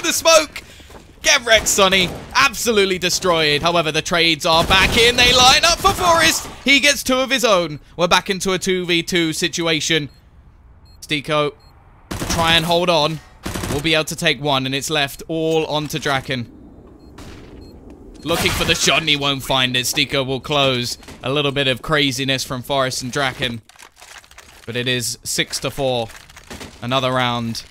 the smoke. Get wrecked, Sonny. Absolutely destroyed. However, the trades are back in. They line up for Forrest. He gets 2 of his own. We're back into a 2v2 situation. STYKO, try and hold on. We'll be able to take 1, and it's left all onto Draken. Looking for the shot, and he won't find it. STYKO will close. A little bit of craziness from Forrest and Draken. But it is 6-4. Another round.